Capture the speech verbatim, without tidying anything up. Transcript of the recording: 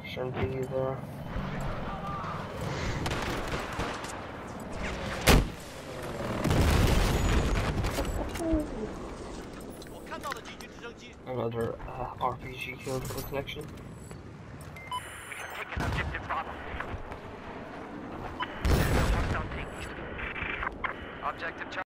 S M G there. Another uh, R P G kill for connection. We have taken objective Bravo. Hostile tank east of you. Objective Charlie.